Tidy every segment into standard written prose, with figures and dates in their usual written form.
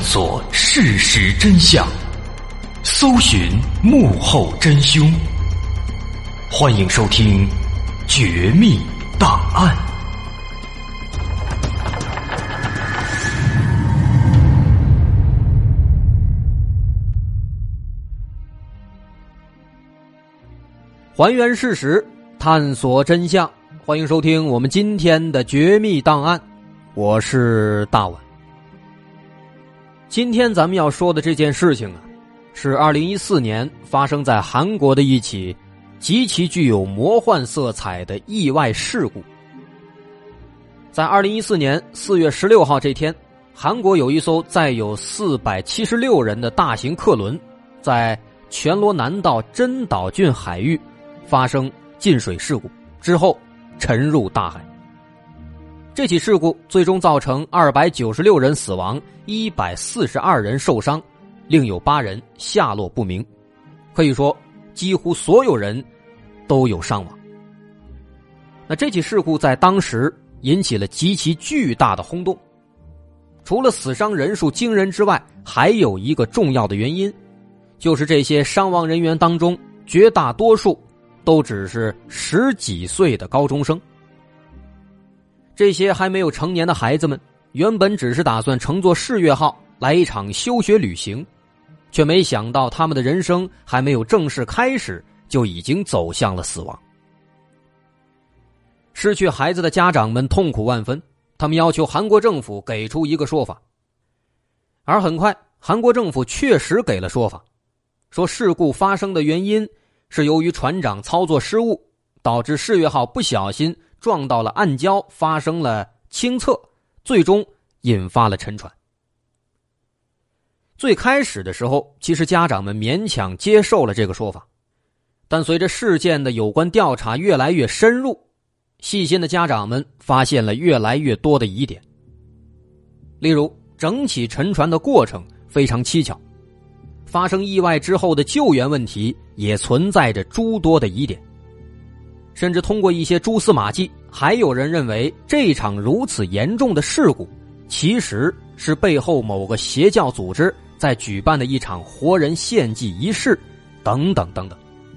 索事实真相，搜寻幕后真凶。欢迎收听《绝密档案》。 还原事实，探索真相。欢迎收听我们今天的《绝密档案》，我是大碗。今天咱们要说的这件事情啊，是2014年发生在韩国的一起极其具有魔幻色彩的意外事故。在2014年4月16号这天，韩国有一艘载有476人的大型客轮在全罗南道真岛郡海域发生进水事故之后沉入大海。这起事故最终造成296人死亡，142人受伤，另有8人下落不明。可以说几乎所有人都有伤亡。那这起事故在当时引起了极其巨大的轰动。除了死伤人数惊人之外，还有一个重要的原因，就是这些伤亡人员当中绝大多数都只是10几岁的高中生。这些还没有成年的孩子们原本只是打算乘坐世越号来一场休学旅行，却没想到他们的人生还没有正式开始就已经走向了死亡。失去孩子的家长们痛苦万分，他们要求韩国政府给出一个说法。而很快韩国政府确实给了说法，说事故发生的原因是由于船长操作失误，导致世越号不小心撞到了暗礁，发生了倾侧，最终引发了沉船。最开始的时候，其实家长们勉强接受了这个说法，但随着事件的有关调查越来越深入，细心的家长们发现了越来越多的疑点。例如，整起沉船的过程非常蹊跷，发生意外之后的救援问题也存在着诸多的疑点。甚至通过一些蛛丝马迹，还有人认为这场如此严重的事故其实是背后某个邪教组织在举办的一场活人献祭仪式等等等等。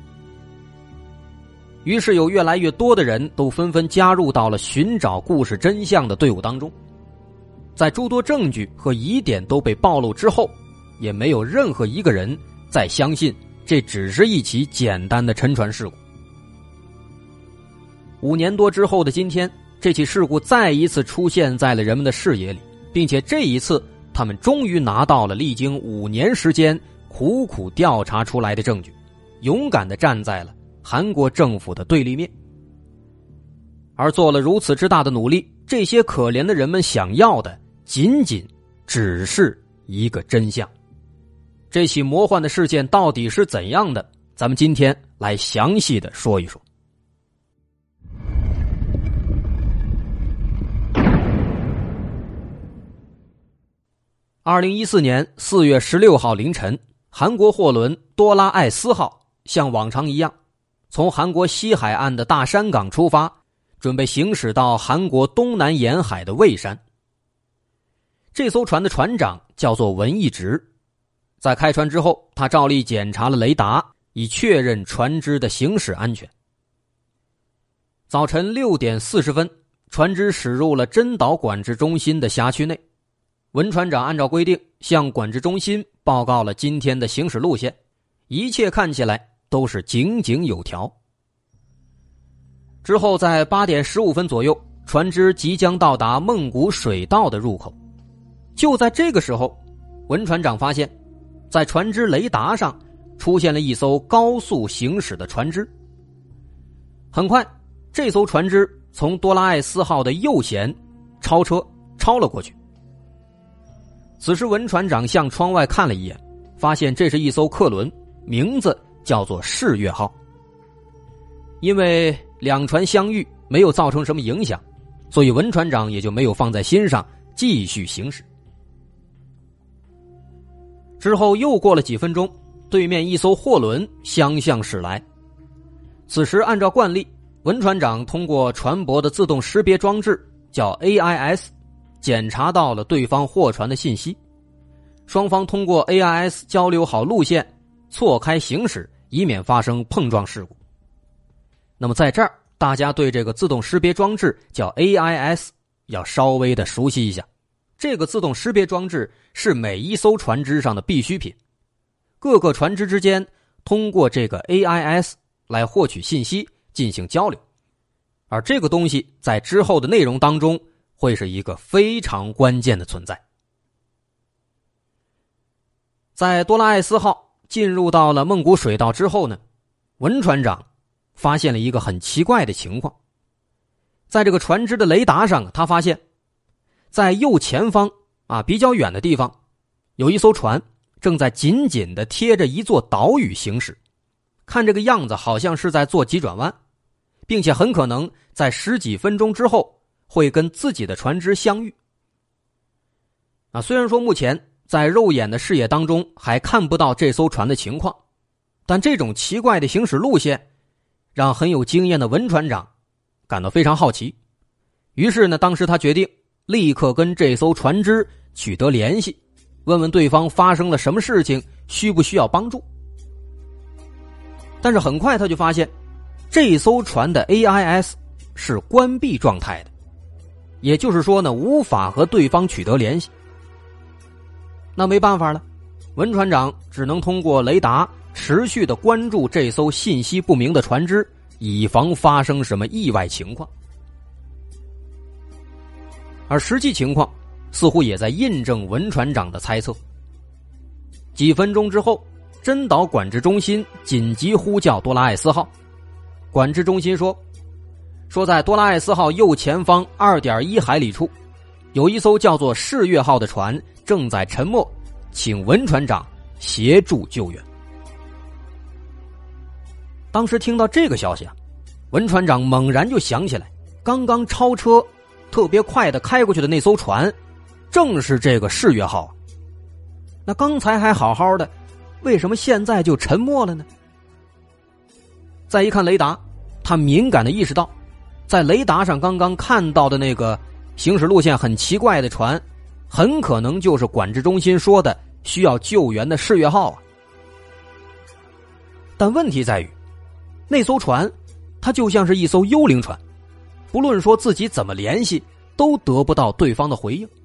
于是有越来越多的人都纷纷加入到了寻找故事真相的队伍当中。在诸多证据和疑点都被暴露之后，也没有任何一个人再相信这只是一起简单的沉船事故。5年多之后的今天，这起事故再一次出现在了人们的视野里，并且这一次他们终于拿到了历经5年时间苦苦调查出来的证据，勇敢地站在了韩国政府的对立面。而做了如此之大的努力，这些可怜的人们想要的仅仅只是一个真相。这起魔幻的事件到底是怎样的？咱们今天来详细的说一说。2014年4月16号凌晨，韩国货轮多拉艾斯号像往常一样，从韩国西海岸的大山港出发，准备行驶到韩国东南沿海的蔚山。这艘船的船长叫做文义直，在开船之后，他照例检查了雷达，以确认船只的行驶安全。早晨6点40分，船只驶入了真岛管制中心的辖区内。文船长按照规定向管制中心报告了今天的行驶路线，一切看起来都是井井有条。之后在8点15分左右，船只即将到达孟古水道的入口。就在这个时候，文船长发现在船只雷达上出现了一艘高速行驶的船只。很快，这艘船只从多拉艾斯号的右舷超车超了过去。此时文船长向窗外看了一眼，发现这是一艘客轮，名字叫做世越号。因为两船相遇没有造成什么影响，所以文船长也就没有放在心上，继续行驶。之后又过了几分钟，对面一艘货轮相向驶来。此时按照惯例，文船长通过船舶的自动识别装置叫 AIS 检查到了对方货船的信息， 双方通过 AIS 交流好路线，错开行驶，以免发生碰撞事故。那么在这儿，大家对这个自动识别装置叫 AIS 要稍微的熟悉一下。这个自动识别装置是每一艘船只上的必需品，各个船只之间通过这个 AIS 来获取信息进行交流，而这个东西在之后的内容当中会是一个非常关键的存在。在多拉艾斯号进入到了孟古水道之后呢，文船长发现了一个很奇怪的情况。在这个船只的雷达上，他发现在右前方比较远的地方有一艘船正在紧紧地贴着一座岛屿行驶，看这个样子好像是在做急转弯，并且很可能在10几分钟之后会跟自己的船只相遇。虽然说目前在肉眼的视野当中还看不到这艘船的情况，但这种奇怪的行驶路线让很有经验的文船长感到非常好奇。于是呢，当时他决定立刻跟这艘船只取得联系，问问对方发生了什么事情，需不需要帮助。但是很快他就发现这艘船的 AIS 是关闭状态的，也就是说呢，无法和对方取得联系。那没办法了，文船长只能通过雷达持续的关注这艘信息不明的船只，以防发生什么意外情况。而实际情况似乎也在印证文船长的猜测。几分钟之后，真岛管制中心紧急呼叫多拉艾斯号。管制中心说在多拉艾斯号右前方 2.1 海里处有一艘叫做世越号的船正在沉没，请文船长协助救援。当时听到这个消息文船长猛然就想起来，刚刚超车特别快的开过去的那艘船正是这个世越号。那刚才还好好的，为什么现在就沉没了呢？再一看雷达，他敏感地意识到，在雷达上刚刚看到的那个行驶路线很奇怪的船，很可能就是管制中心说的需要救援的世越号但问题在于，那艘船它就像是一艘幽灵船，不论说自己怎么联系，都得不到对方的回应。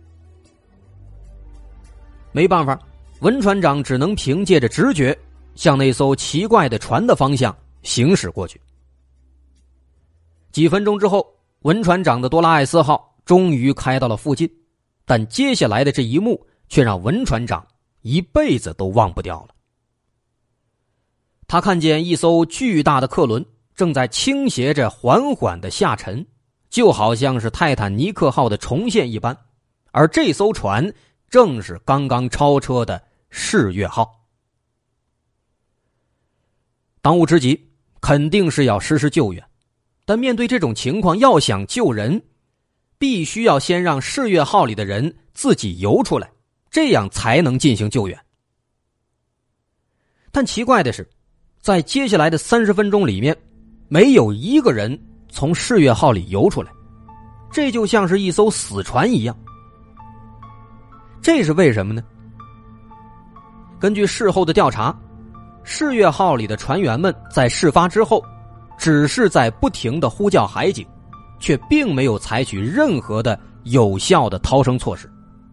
没办法，文船长只能凭借着直觉向那艘奇怪的船的方向行驶过去。几分钟之后，文船长的多拉艾斯号终于开到了附近，但接下来的这一幕却让文船长一辈子都忘不掉了。他看见一艘巨大的客轮正在倾斜着缓缓的下沉，就好像是泰坦尼克号的重现一般，而这艘船正是刚刚超车的世越号。当务之急肯定是要实施救援，但面对这种情况，要想救人，必须要先让世越号里的人自己游出来，这样才能进行救援。但奇怪的是，在接下来的30分钟里面，没有一个人从世越号里游出来，这就像是一艘死船一样。这是为什么呢？根据事后的调查，世越号里的船员们在事发之后只是在不停地呼叫海警，却并没有采取任何的有效的逃生措施。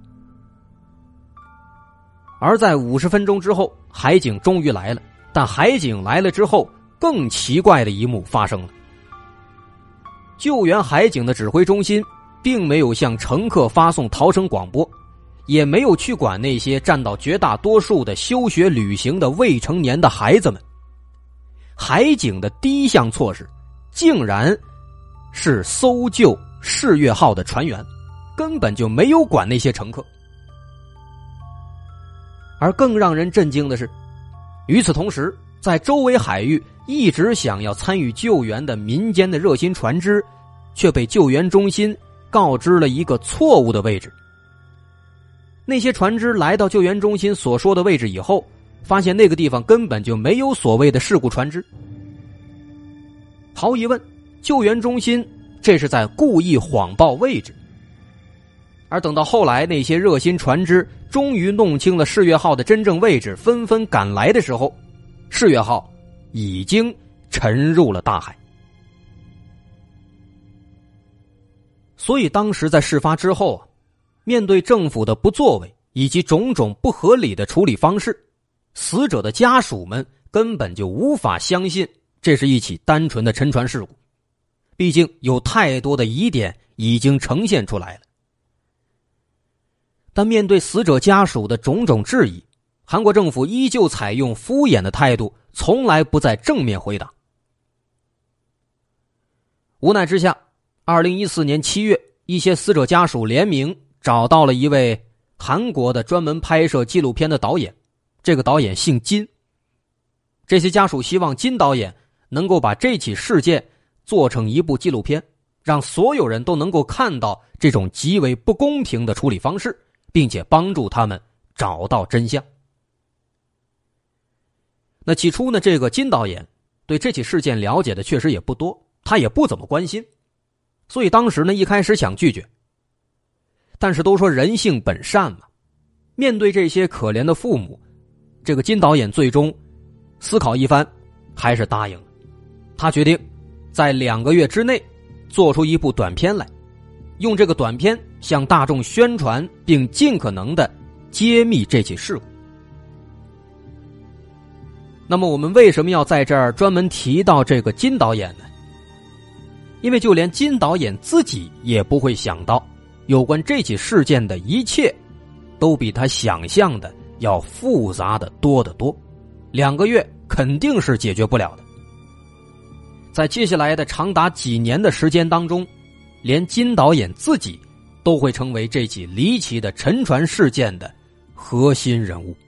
而在50分钟之后，海警终于来了，但海警来了之后，更奇怪的一幕发生了。救援海警的指挥中心并没有向乘客发送逃生广播，也没有去管那些占到绝大多数的休学旅行的未成年的孩子们。海警的第一项措施竟然是搜救世越号的船员，根本就没有管那些乘客。而更让人震惊的是，与此同时，在周围海域一直想要参与救援的民间的热心船只，却被救援中心告知了一个错误的位置。那些船只来到救援中心所说的位置以后，发现那个地方根本就没有所谓的事故船只。毫无疑问，救援中心这是在故意谎报位置。 而等到后来那些热心船只终于弄清了世越号的真正位置，纷纷赶来的时候，世越号已经沉入了大海。所以当时在事发之后面对政府的不作为以及种种不合理的处理方式，死者的家属们根本就无法相信这是一起单纯的沉船事故，毕竟有太多的疑点已经呈现出来了。但面对死者家属的种种质疑，韩国政府依旧采用敷衍的态度，从来不再正面回答。无奈之下，2014年7月，一些死者家属联名找到了一位韩国的专门拍摄纪录片的导演，这个导演姓金。这些家属希望金导演能够把这起事件做成一部纪录片，让所有人都能够看到这种极为不公平的处理方式，并且帮助他们找到真相。那起初呢，这个金导演对这起事件了解的确实也不多，他也不怎么关心，所以当时呢，一开始想拒绝。但是都说人性本善嘛，面对这些可怜的父母，这个金导演最终思考一番，还是答应了。他决定在2个月之内做出一部短片来，用这个短片向大众宣传，并尽可能的揭秘这起事故。那么我们为什么要在这儿专门提到这个金导演呢？因为就连金导演自己也不会想到，有关这起事件的一切都比他想象的要复杂的多得多，2个月肯定是解决不了的。在接下来的长达几年的时间当中，连金导演自己都会成为这起离奇的沉船事件的核心人物。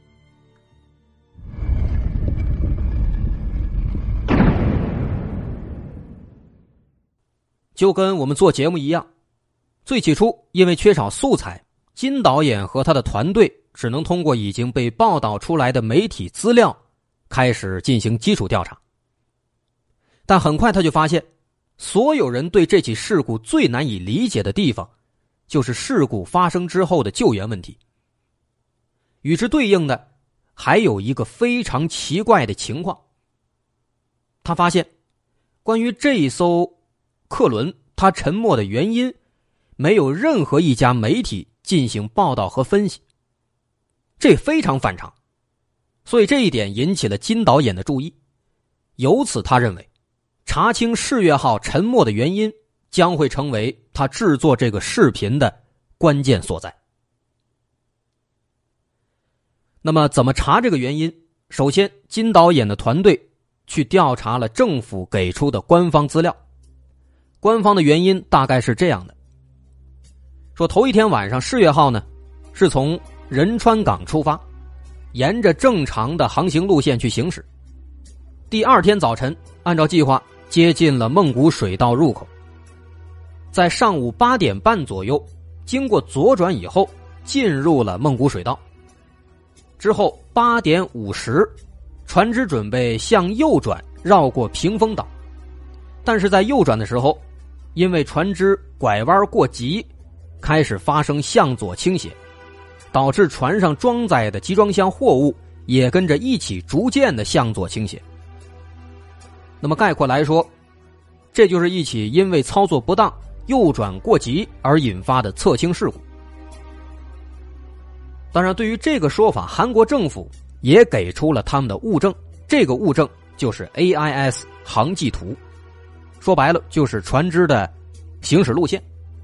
就跟我们做节目一样，最起初因为缺少素材，金导演和他的团队只能通过已经被报道出来的媒体资料开始进行基础调查。但很快他就发现，所有人对这起事故最难以理解的地方，就是事故发生之后的救援问题。与之对应的还有一个非常奇怪的情况，他发现关于这一艘客轮它沉没的原因，没有任何一家媒体进行报道和分析，这非常反常。所以这一点引起了金导演的注意，由此他认为查清世越号沉没的原因将会成为他制作这个视频的关键所在。那么怎么查这个原因？首先，金导演的团队去调查了政府给出的官方资料。官方的原因大概是这样的，说头一天晚上世越号呢是从仁川港出发，沿着正常的航行路线去行驶。第2天早晨按照计划接近了孟古水道入口，在上午8点半左右经过左转以后进入了孟古水道。之后8点50船只准备向右转绕过屏风岛，但是在右转的时候，因为船只拐弯过急，开始发生向左倾斜，导致船上装载的集装箱货物也跟着一起逐渐的向左倾斜。那么概括来说，这就是一起因为操作不当右转过急而引发的侧倾事故。当然，对于这个说法，韩国政府也给出了他们的物证，这个物证就是 AIS 航迹图，说白了就是船只的行驶路线。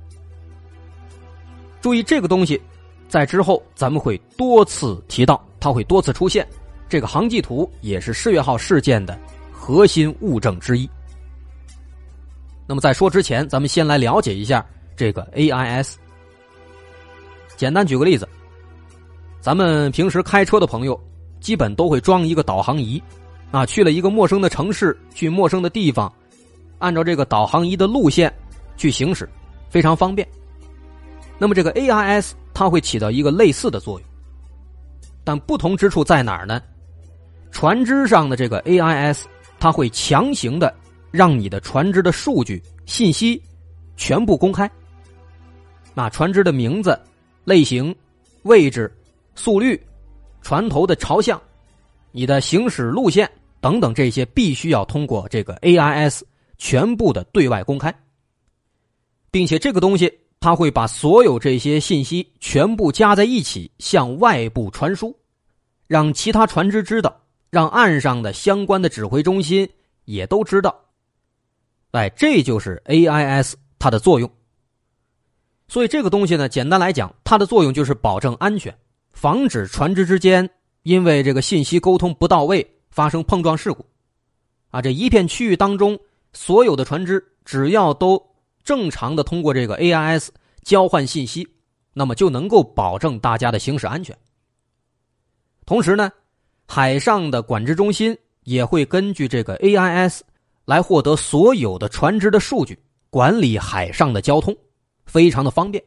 注意这个东西在之后咱们会多次提到，它会多次出现，这个航迹图也是世越号事件的核心物证之一。那么在说之前，咱们先来了解一下这个 AIS。 简单举个例子，咱们平时开车的朋友基本都会装一个导航仪去了一个陌生的城市，去陌生的地方，按照这个导航仪的路线去行驶，非常方便。那么这个 AIS 它会起到一个类似的作用，但不同之处在哪儿呢？船只上的这个 AIS 它会强行的让你的船只的数据信息全部公开。 船只的名字、类型、位置、速率、船头的朝向、你的行驶路线等等，这些必须要通过这个 AIS 全部的对外公开，并且这个东西它会把所有这些信息全部加在一起向外部传输，让其他船只知道，让岸上的相关的指挥中心也都知道。这就是 AIS 它的作用。所以这个东西呢，简单来讲，它的作用就是保证安全，防止船只之间因为这个信息沟通不到位发生碰撞事故。这一片区域当中，所有的船只只要都正常的通过这个 AIS 交换信息，那么就能够保证大家的行驶安全。同时呢，海上的管制中心也会根据这个 AIS 来获得所有的船只的数据，管理海上的交通，非常的方便。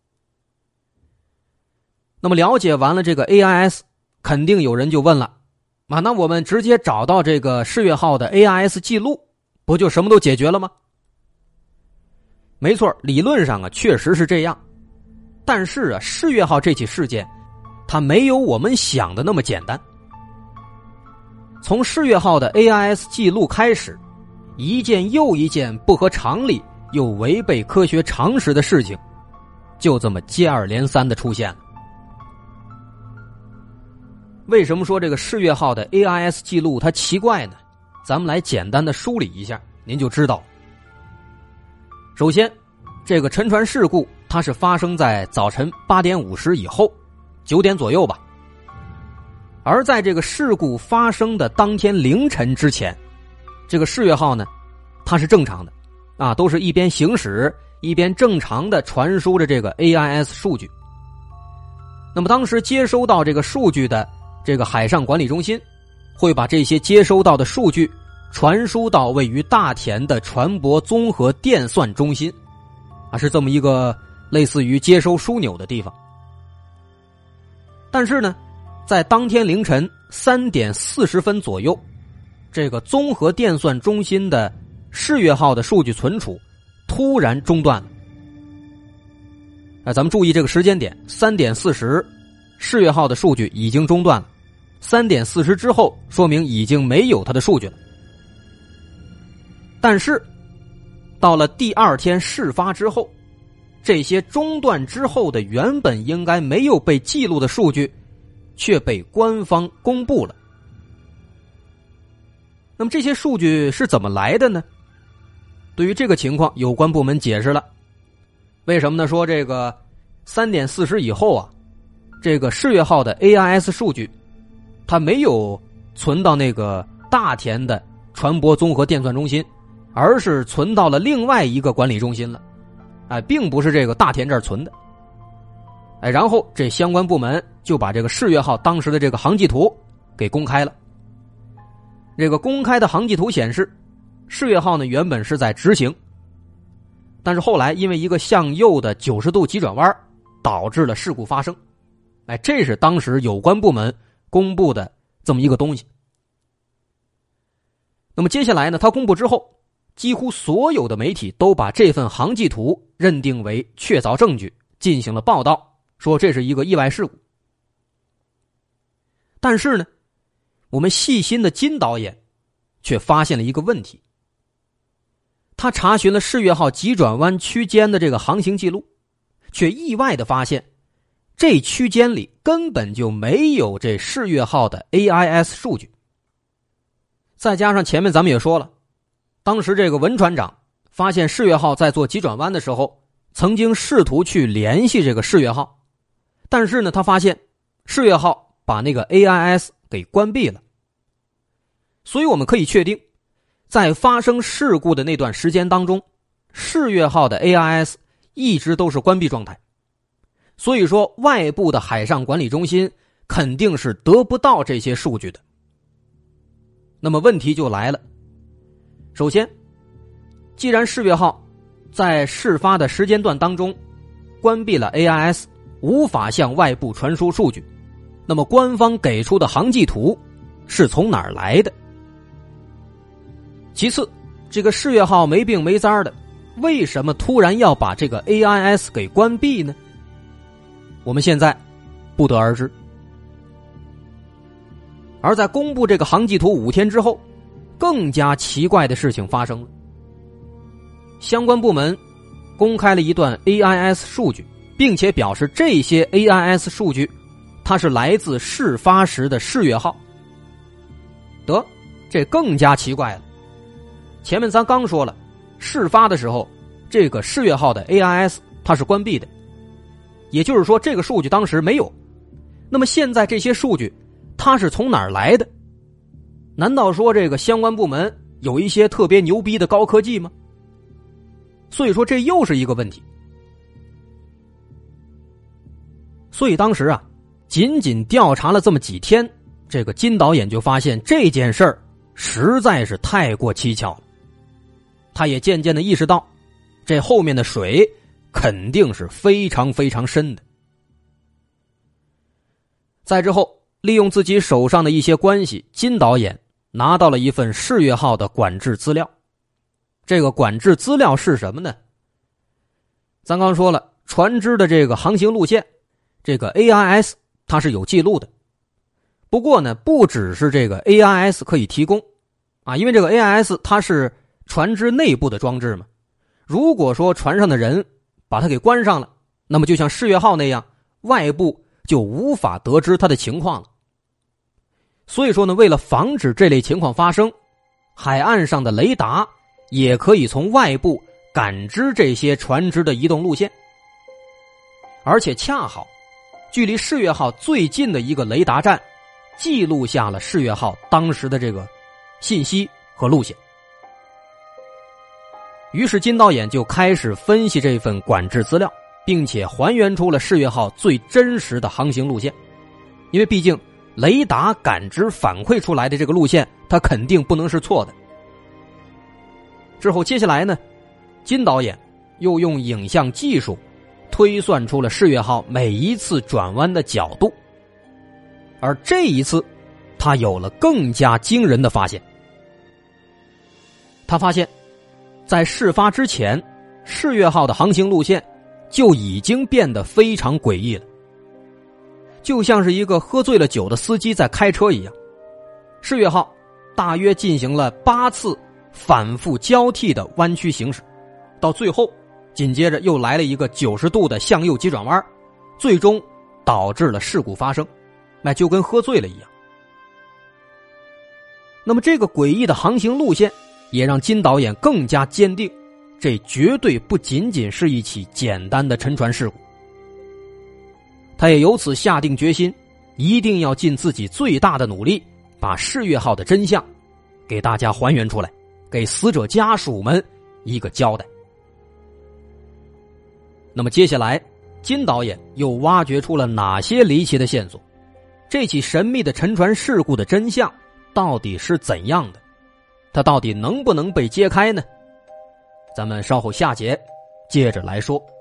那么了解完了这个 AIS， 肯定有人就问了，那我们直接找到这个世越号的 AIS 记录，不就什么都解决了吗？没错，理论上确实是这样。但是世越号这起事件，它没有我们想的那么简单。从世越号的 AIS 记录开始，一件又一件不合常理又违背科学常识的事情，就这么接二连三的出现了。为什么说这个世越号的 AIS 记录它奇怪呢？咱们来简单的梳理一下，您就知道。首先，这个沉船事故它是发生在早晨8点50以后，9点左右吧。而在这个事故发生的当天凌晨之前，这个世越号呢，它是正常的都是一边行驶一边正常的传输着这个 AIS 数据。那么当时接收到这个数据的这个海上管理中心，会把这些接收到的数据传输到位于大田的船舶综合电算中心，是这么一个类似于接收枢纽的地方。但是呢，在当天凌晨3点40分左右，这个综合电算中心的世越号的数据存储突然中断了。咱们注意这个时间点，3点40，世越号的数据已经中断了。3点40之后，说明已经没有它的数据了。但是，到了第二天事发之后，这些中断之后的原本应该没有被记录的数据，却被官方公布了。那么这些数据是怎么来的呢？对于这个情况，有关部门解释了。为什么呢？说这个3点40以后这个世越号的 AIS 数据，它没有存到那个大田的船舶综合电算中心，而是存到了另外一个管理中心了。并不是这个大田这儿存的。然后这相关部门就把这个世越号当时的这个航迹图给公开了。这个公开的航迹图显示，世越号呢原本是在直行，但是后来因为一个向右的90度急转弯，导致了事故发生。这是当时有关部门公布的这么一个东西。那么接下来呢，他公布之后，几乎所有的媒体都把这份航迹图认定为确凿证据，进行了报道，说这是一个意外事故。但是呢，我们细心的金导演却发现了一个问题。他查询了世越号急转弯区间的这个航行记录，却意外的发现，这区间里根本就没有这世越号的 AIS 数据。再加上前面咱们也说了，当时这个文船长发现世越号在做急转弯的时候，曾经试图去联系这个世越号，但是呢，他发现世越号把那个 AIS 给关闭了。所以我们可以确定，在发生事故的那段时间当中，世越号的 AIS 一直都是关闭状态。所以说，外部的海上管理中心肯定是得不到这些数据的。那么问题就来了。首先，既然世越号在事发的时间段当中关闭了 AIS， 无法向外部传输数据，那么官方给出的航迹图是从哪儿来的？其次，这个世越号没病没灾的， 为什么突然要把这个 AIS 给关闭呢？我们现在不得而知。而在公布这个航迹图5天之后，更加奇怪的事情发生了。相关部门公开了一段 AIS 数据，并且表示这些 AIS 数据它是来自事发时的世越号。得，这更加奇怪了。前面咱刚说了，事发的时候这个世越号的 AIS 它是关闭的，也就是说这个数据当时没有。那么现在这些数据它是从哪儿来的？难道说这个相关部门有一些特别牛逼的高科技吗？所以说这又是一个问题。所以当时啊，仅仅调查了这么几天，这个金导演就发现这件事儿实在是太过蹊跷了。他也渐渐的意识到，这后面的水肯定是非常非常深的。再之后，利用自己手上的一些关系，金导演拿到了一份世越号的管制资料。这个管制资料是什么呢？咱刚说了，船只的这个航行路线，这个 AIS 它是有记录的。不过呢，不只是这个 AIS 可以提供啊，因为这个 AIS 它是船只内部的装置嘛。如果说船上的人把它给关上了，那么就像世越号那样，外部就无法得知它的情况了。所以说呢，为了防止这类情况发生，海岸上的雷达也可以从外部感知这些船只的移动路线。而且恰好距离世越号最近的一个雷达站记录下了世越号当时的这个信息和路线。于是金导演就开始分析这份管制资料，并且还原出了世越号最真实的航行路线。因为毕竟雷达感知反馈出来的这个路线，它肯定不能是错的。之后接下来呢，金导演又用影像技术推算出了世越号每一次转弯的角度。而这一次他有了更加惊人的发现。他发现在事发之前，世越号的航行路线就已经变得非常诡异了，就像是一个喝醉了酒的司机在开车一样。世越号大约进行了8次反复交替的弯曲行驶，到最后紧接着又来了一个90度的向右急转弯，最终导致了事故发生，那就跟喝醉了一样。那么这个诡异的航行路线也让金导演更加坚定，这绝对不仅仅是一起简单的沉船事故。他也由此下定决心，一定要尽自己最大的努力，把世越号的真相给大家还原出来，给死者家属们一个交代。那么接下来，金导演又挖掘出了哪些离奇的线索？这起神秘的沉船事故的真相到底是怎样的？它到底能不能被揭开呢？咱们稍后下节接着来说。